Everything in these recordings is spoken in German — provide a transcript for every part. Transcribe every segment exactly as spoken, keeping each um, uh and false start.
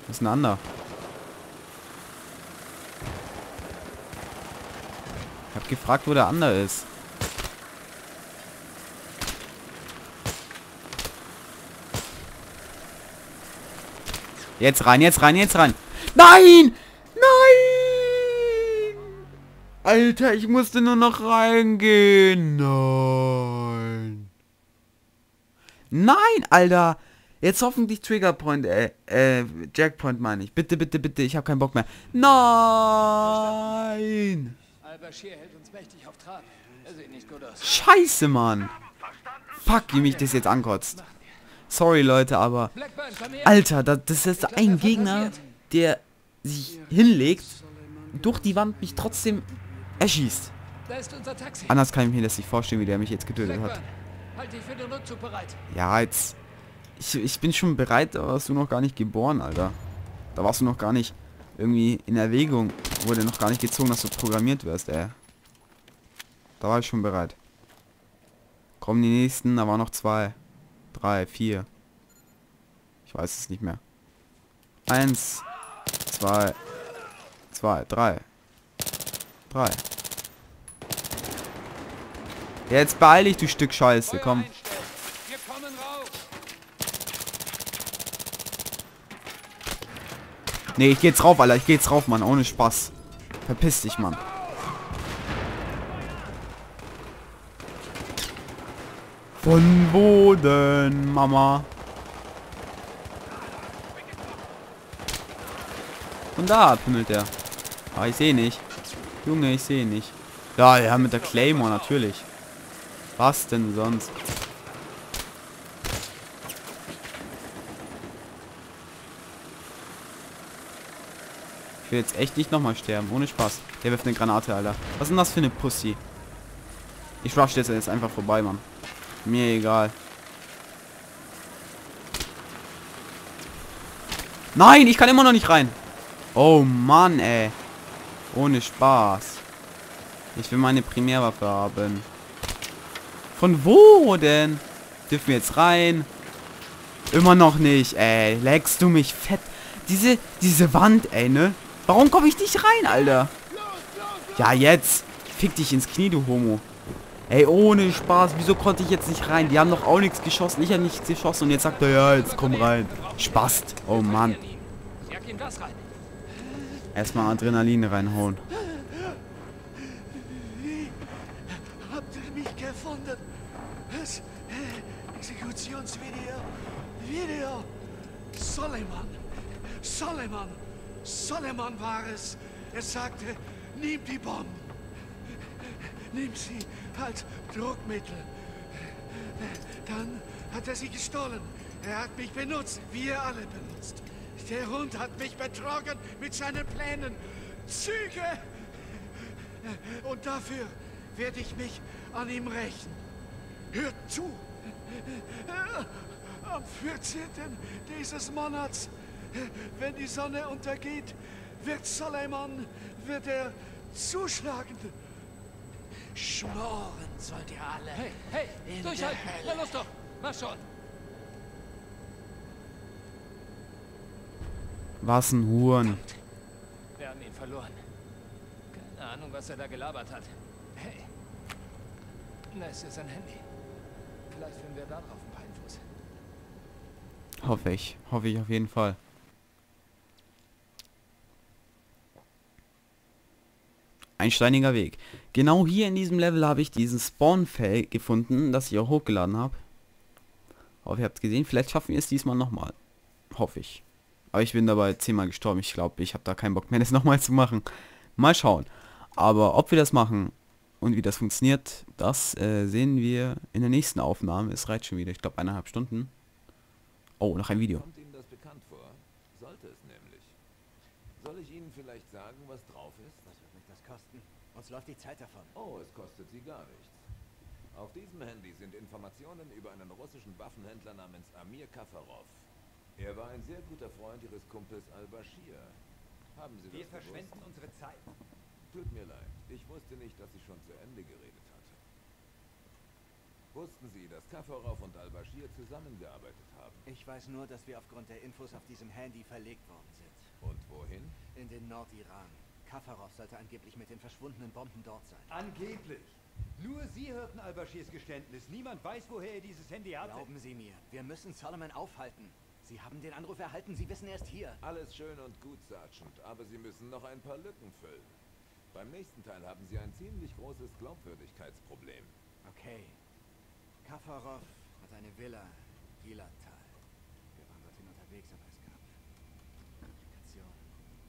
Was ist ein anderer? Ich hab gefragt, wo der andere ist. Jetzt rein, jetzt rein, jetzt rein. Nein! Nein! Alter, ich musste nur noch reingehen. Nein. Nein, Alter. Jetzt hoffentlich Triggerpoint, äh, äh, Jackpoint meine ich. Bitte, bitte, bitte, ich habe keinen Bock mehr. Nein! Al-Bashir hält uns mächtig auf Trab. Er sieht nicht gut aus. Scheiße, Mann. Fuck, wie mich das jetzt ankotzt. Sorry, Leute, aber... Alter, das, das ist ein Gegner, der sich hinlegt, durch die Wand mich trotzdem erschießt. Da ist unser Taxi. Anders kann ich mir das nicht vorstellen, wie der mich jetzt getötet hat. Halt dich für den Rückzug bereit. Ja, jetzt... Ich, ich bin schon bereit, da warst du noch gar nicht geboren, Alter. Da warst du noch gar nicht irgendwie in Erwägung. Wurde noch gar nicht gezogen, dass du programmiert wirst, ey. Da war ich schon bereit. Kommen die nächsten, da waren noch zwei. Drei, vier. Ich weiß es nicht mehr. Eins, zwei, zwei, drei. Drei. Jetzt beeil dich, du Stück Scheiße, komm. Wir kommen rauf. Nee, ich geh jetzt rauf, Alter. Ich geh jetzt rauf, Mann. Ohne Spaß. Verpiss dich, Mann. Von Boden, Mama. Von da pimmelt der. Ah, ich sehe nicht. Junge, ich sehe nicht. Ja, ja, mit der Claymore natürlich. Was denn sonst? Ich will jetzt echt nicht nochmal sterben. Ohne Spaß. Der wirft eine Granate, Alter. Was ist denn das für eine Pussy? Ich rush jetzt jetzt einfach vorbei, Mann. Mir egal. Nein, ich kann immer noch nicht rein. Oh Mann, ey. Ohne Spaß. Ich will meine Primärwaffe haben. Von wo denn? Dürfen wir jetzt rein? Immer noch nicht, ey. Leckst du mich fett. Diese, diese Wand, ey, ne? Warum komme ich nicht rein, Alter? Ja, jetzt. Fick dich ins Knie, du Homo. Ey, ohne Spaß. Wieso konnte ich jetzt nicht rein? Die haben doch auch nichts geschossen. Ich habe nichts geschossen. Und jetzt sagt er, ja, jetzt komm rein. Spast. Oh, Mann. Erstmal Adrenalin reinhauen. Wie habt ihr mich gefunden? Das Exekutionsvideo. Video. Soleiman. Soleiman. Soleiman war es. Er sagte, nimm die Bomben. Nimm sie als Druckmittel. Dann hat er sie gestohlen. Er hat mich benutzt, wie er alle benutzt. Der Hund hat mich betrogen mit seinen Plänen. Züge! Und dafür werde ich mich an ihm rächen. Hört zu! Am vierzehnten dieses Monats, wenn die Sonne untergeht, wird Soleiman, wird er zuschlagen. Schmoren sollt ihr alle. Hey, hey, in durchhalten. der Na Hölle. los doch. Mach schon. Was ein Huren. Wir haben ihn verloren. Keine Ahnung, was er da gelabert hat. Hey. Das ist ein Handy. Vielleicht finden wir darauf ein paar Infos. Hoffe ich. Hoffe ich auf jeden Fall. Ein steiniger Weg. Genau hier in diesem Level habe ich diesen Spawn-Fell gefunden, das ich auch hochgeladen habe. Hoffe, ihr habt es gesehen. Vielleicht schaffen wir es diesmal nochmal. Hoffe ich. Aber ich bin dabei zehnmal gestorben. Ich glaube, ich habe da keinen Bock mehr, das nochmal zu machen. Mal schauen. Aber ob wir das machen und wie das funktioniert, das äh, sehen wir in der nächsten Aufnahme. Es reicht schon wieder. Ich glaube, eineinhalb Stunden. Oh, noch ein Video. Kommt Ihnen das bekannt vor? Sollte es nämlich. Soll ich Ihnen vielleicht sagen, was drauf ist? Was wird mich das kosten? Uns läuft die Zeit davon. Oh, es kostet Sie gar nichts. Auf diesem Handy sind Informationen über einen russischen Waffenhändler namens Amir Kafarov. Er war ein sehr guter Freund Ihres Kumpels Al-Bashir. Haben Sie Wir das gewusst? verschwenden unsere Zeit. Tut mir leid. Ich wusste nicht, dass ich schon zu Ende geredet hatte. Wussten Sie, dass Kafarov und Al-Bashir zusammengearbeitet haben? Ich weiß nur, dass wir aufgrund der Infos auf diesem Handy verlegt worden sind. Und wohin? In den Nordiran. Kafarov sollte angeblich mit den verschwundenen Bomben dort sein. Angeblich. Nur Sie hörten Al-Bashirs Geständnis. Niemand weiß, woher er dieses Handy hatte. Glauben Sie mir, wir müssen Solomon aufhalten. Sie haben den Anruf erhalten, Sie wissen, er ist hier. Alles schön und gut, Sergeant, aber Sie müssen noch ein paar Lücken füllen. Beim nächsten Teil haben Sie ein ziemlich großes Glaubwürdigkeitsproblem. Okay. Kafarov hat eine Villa, Gilatal. Wir waren dorthin unterwegs, aber es gab Komplikationen.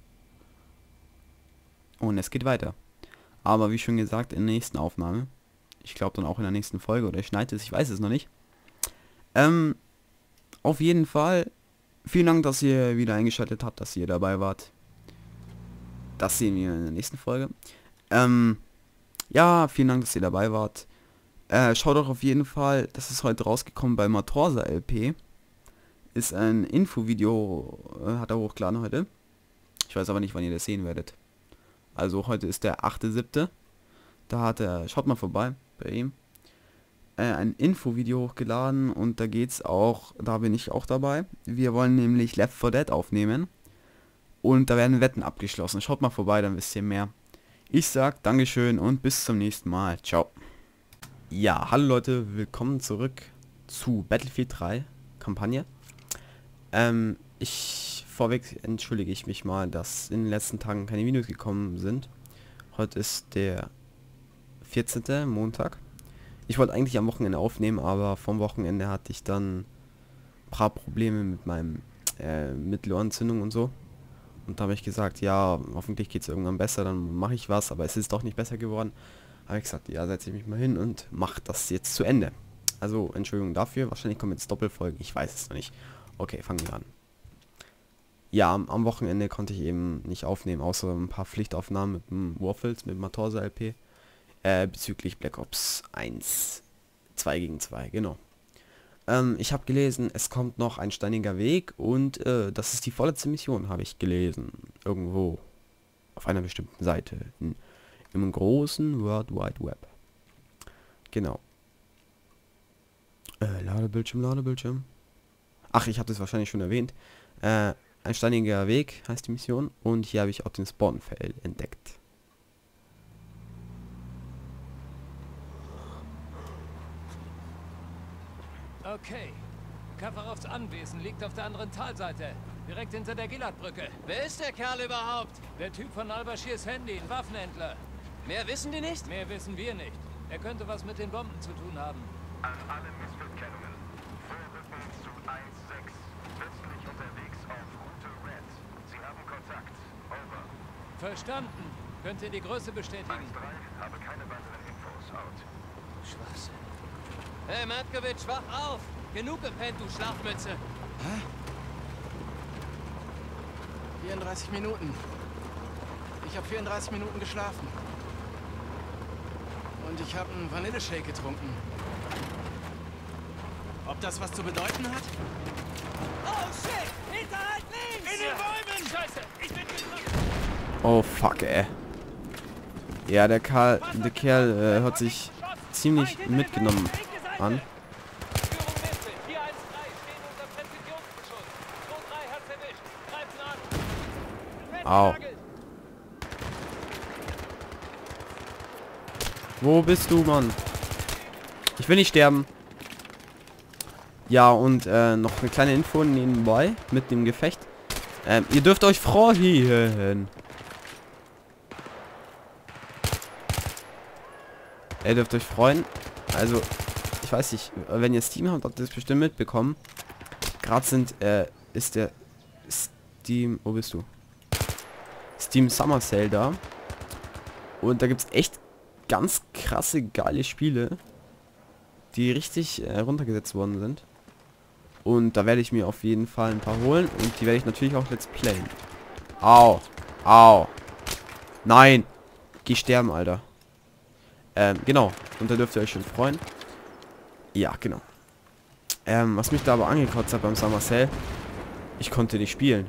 Und es geht weiter. Aber wie schon gesagt, in der nächsten Aufnahme. Ich glaube dann auch in der nächsten Folge. Oder ich schneide es, ich weiß es noch nicht. Ähm, auf jeden Fall. Vielen Dank, dass ihr wieder eingeschaltet habt, dass ihr dabei wart. Das sehen wir in der nächsten Folge. Ähm, ja, vielen Dank, dass ihr dabei wart. Äh, schaut doch auf jeden Fall, das ist heute rausgekommen bei Matorsa L P. Ist ein Infovideo, äh, hat er hochgeladen heute. Ich weiß aber nicht, wann ihr das sehen werdet. Also heute ist der achte siebte Da hat er, schaut mal vorbei bei ihm, äh, ein Infovideo hochgeladen und da geht's auch, da bin ich auch dabei. Wir wollen nämlich Left four Dead aufnehmen und da werden Wetten abgeschlossen. Schaut mal vorbei, dann wisst ihr mehr. Ich sag Dankeschön und bis zum nächsten Mal. Ciao. Ja, hallo Leute, willkommen zurück zu Battlefield drei Kampagne. Ähm, ich, vorweg entschuldige ich mich mal, dass in den letzten Tagen keine Videos gekommen sind. Heute ist der vierzehnte Montag. Ich wollte eigentlich am Wochenende aufnehmen, aber vom Wochenende hatte ich dann ein paar Probleme mit meinem äh, Mittelohrentzündung und so. Und da habe ich gesagt, ja, hoffentlich geht es irgendwann besser, dann mache ich was, aber es ist doch nicht besser geworden. Habe ich gesagt, ja, setze ich mich mal hin und mache das jetzt zu Ende. Also, Entschuldigung dafür, wahrscheinlich kommen jetzt Doppelfolgen, ich weiß es noch nicht. Okay, fangen wir an. Ja, am, am Wochenende konnte ich eben nicht aufnehmen, außer ein paar Pflichtaufnahmen mit dem Waffles, mit Matorsa L P, äh, bezüglich Black Ops eins, zwei gegen zwei, genau. Ähm, ich habe gelesen, es kommt noch ein steiniger Weg und äh, das ist die vorletzte Mission, habe ich gelesen. Irgendwo auf einer bestimmten Seite. Hm. Im großen World Wide Web. Genau. Äh, Ladebildschirm, Ladebildschirm. Ach, ich habe das wahrscheinlich schon erwähnt. Äh, ein steiniger Weg heißt die Mission. Und hier habe ich auch den Spawnfeld entdeckt. Okay. Kafarovs Anwesen liegt auf der anderen Talseite. Direkt hinter der Gilatbrücke. Wer ist der Kerl überhaupt? Der Typ von Al-Bashirs Handy, ein Waffenhändler. Mehr wissen die nicht? Mehr wissen wir nicht. Er könnte was mit den Bomben zu tun haben. An alle Missverkennungen. Vorrücken zu eins sechs. Plötzlich unterwegs auf Route Red. Sie haben Kontakt. Over. Verstanden. Könnt ihr die Größe bestätigen? eins drei. Habe keine weiteren Infos. Out. Schwachsinn. Hey, Matkowitsch, wach auf! Genug gepennt, du Schlafmütze! vierunddreißig Minuten. Ich habe vierunddreißig Minuten geschlafen. Und ich habe einen Vanilleshake getrunken. Ob das was zu bedeuten hat? Oh shit! Hinterhalt links! In den Bäumen! Scheiße! Ich bin getroffen! Oh fuck, ey. Ja, der Karl, der Kerl äh, hört sich ziemlich mitgenommen an. Führung Liste. vier eins drei stehen unter Präzisionsbeschuss. zwei drei hat's erwischt. Greifen an. Au. Wo bist du, Mann? Ich will nicht sterben. Ja, und äh, noch eine kleine Info nebenbei mit dem Gefecht. Ähm, ihr dürft euch freuen. Ihr dürft euch freuen. Also, ich weiß nicht, wenn ihr Steam habt, habt ihr das bestimmt mitbekommen. Gerade sind, äh, ist der Steam, wo bist du? Steam Summer Sale da. Und da gibt es echt ganz krasse, geile Spiele, die richtig äh, runtergesetzt worden sind. Und da werde ich mir auf jeden Fall ein paar holen. Und die werde ich natürlich auch let's playen. Au. Au. Nein. Geh sterben, Alter. Ähm, genau. Und da dürft ihr euch schon freuen. Ja, genau. Ähm, was mich da aber angekotzt hat beim Summer Sale, ich konnte nicht spielen.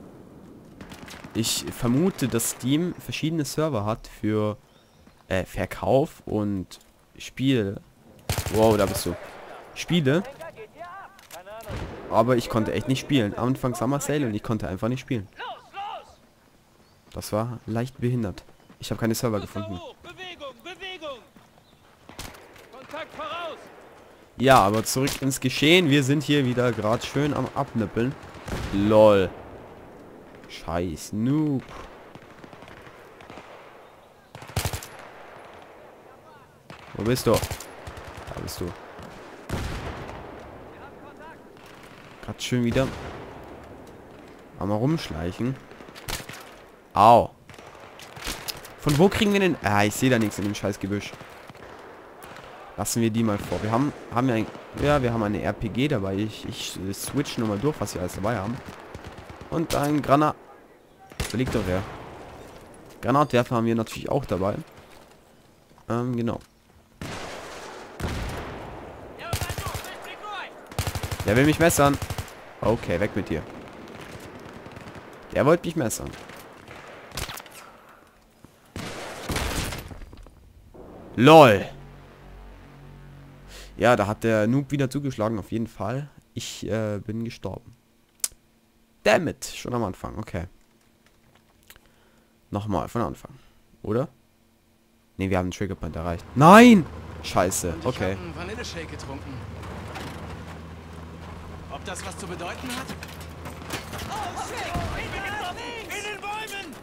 Ich vermute, dass Steam verschiedene Server hat für äh, Verkauf und Spiel Wow, da bist du. Ich spiele. Aber ich konnte echt nicht spielen. Am Anfang Summer Sale und ich konnte einfach nicht spielen. Das war leicht behindert. Ich habe keine Server gefunden. Bewegung, Bewegung. Kontakt voraus. Ja, aber zurück ins Geschehen. Wir sind hier wieder gerade schön am Abnippeln. Lol. Scheiß Noob. Wo bist du? Da bist du. Gerade schön wieder mal rumschleichen. Au. Von wo kriegen wir denn... Ah, ich sehe da nichts in dem scheiß Gebüsch. Lassen wir die mal vor. Wir haben, haben wir ein... Ja, wir haben eine R P G dabei. Ich, ich switch nochmal durch, was wir alles dabei haben. Und ein Granat... Da liegt doch wer. Granatwerfer haben wir natürlich auch dabei. Ähm, genau. Der will mich messern. Okay, weg mit dir. Der wollte mich messern. LOL. Ja, da hat der Noob wieder zugeschlagen, auf jeden Fall. Ich äh, bin gestorben. Damn it, schon am Anfang, okay. Nochmal von Anfang, oder? Ne, wir haben den Triggerpoint erreicht. Nein! Scheiße, okay. Ich habe einen Vanilleshake getrunken. Ob das was zu bedeuten hat? Oh, shit! In den Bäumen!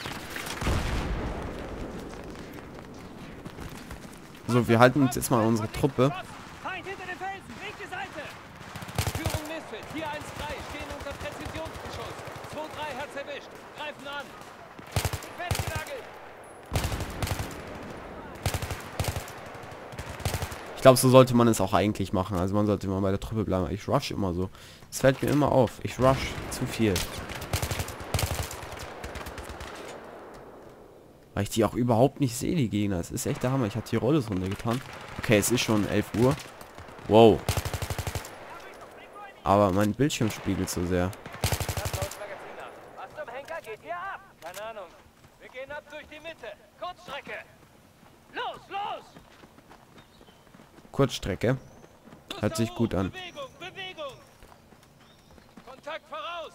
So, wir halten uns jetzt mal an unsere Truppe. Feind hinter den Felsen, rechte Seite! Führung Misfit, vier eins drei, stehen unter Präzisionsbeschuss. zwei drei hat's erwischt, greifen an. Festgenagelt! Ich glaube, so sollte man es auch eigentlich machen. Also man sollte immer bei der Truppe bleiben. Ich rush immer so. Es fällt mir immer auf. Ich rush zu viel. Weil ich die auch überhaupt nicht sehe, die Gegner. Es ist echt der Hammer. Ich hatte die Rollos runtergetan. Okay, es ist schon elf Uhr. Wow. Aber mein Bildschirm spiegelt so sehr. Was zum Henker geht hier ab? Keine Ahnung. Wir gehen ab durch die Mitte. Kurzstrecke. Los, los! Kurzstrecke. Hört sich gut an. Bewegung, Bewegung! Kontakt voraus!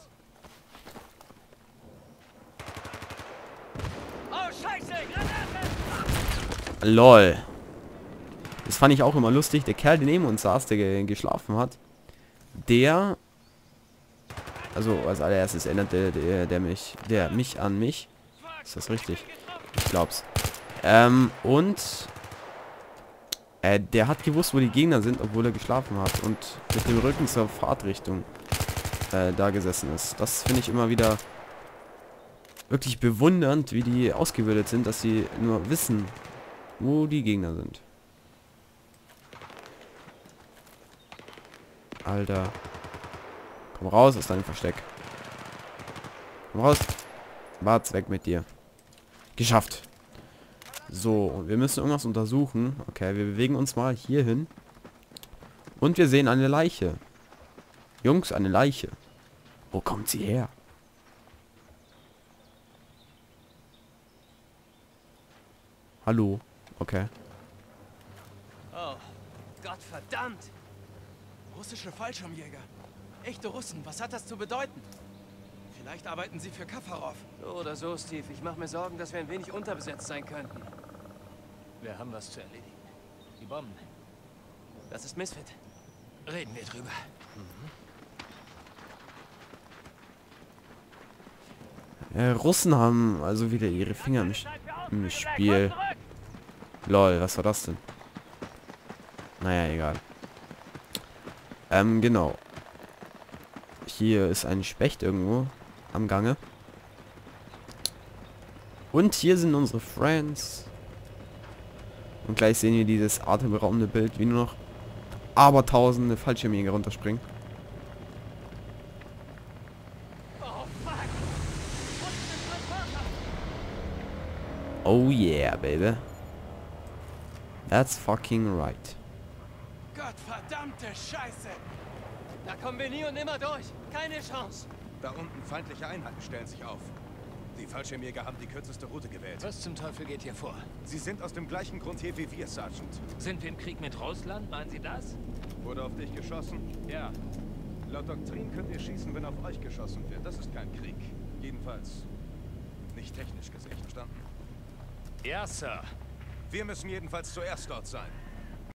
Oh, Scheiße! Granate! LOL. Das fand ich auch immer lustig. Der Kerl, der neben uns saß, der ge geschlafen hat, der... Also, als allererstes erinnerte der, der mich, der mich an mich. Ist das richtig? Ich glaub's. Ähm, und... Äh, der hat gewusst, wo die Gegner sind, obwohl er geschlafen hat. Und mit dem Rücken zur Fahrtrichtung äh, da gesessen ist. Das finde ich immer wieder wirklich bewundernd, wie die ausgebildet sind, dass sie nur wissen, wo die Gegner sind. Alter. Komm raus aus deinem Versteck. Komm raus. Wart's, weg mit dir. Geschafft. So, und wir müssen irgendwas untersuchen. Okay, wir bewegen uns mal hier hin. Und wir sehen eine Leiche. Jungs, eine Leiche. Wo kommt sie her? Hallo. Okay. Oh, Gottverdammt! Russische Fallschirmjäger. Echte Russen, was hat das zu bedeuten? Vielleicht arbeiten sie für Kafarov. So oder so, Steve. Ich mache mir Sorgen, dass wir ein wenig unterbesetzt sein könnten. Wir haben was zu erledigen. Die Bomben. Das ist Misfit. Reden wir drüber. Äh, Russen haben also wieder ihre Finger im, im Spiel. Lol, was war das denn? Naja, egal. Ähm, genau. Hier ist ein Specht irgendwo am Gange. Und hier sind unsere Friends. Und gleich sehen wir dieses atemberaubende Bild, wie nur noch abertausende Fallschirmjäger runterspringen. Oh yeah, baby. That's fucking right. Gottverdammte Scheiße! Da kommen wir nie und nimmer durch. Keine Chance. Da unten feindliche Einheiten stellen sich auf. Die Fallschirmjäger haben die kürzeste Route gewählt. Was zum Teufel geht hier vor? Sie sind aus dem gleichen Grund hier wie wir, Sergeant. Sind wir im Krieg mit Russland? Meinen Sie das? Wurde auf dich geschossen? Ja. Laut Doktrin könnt ihr schießen, wenn auf euch geschossen wird. Das ist kein Krieg. Jedenfalls nicht technisch gesehen, verstanden? Ja, Sir. Wir müssen jedenfalls zuerst dort sein.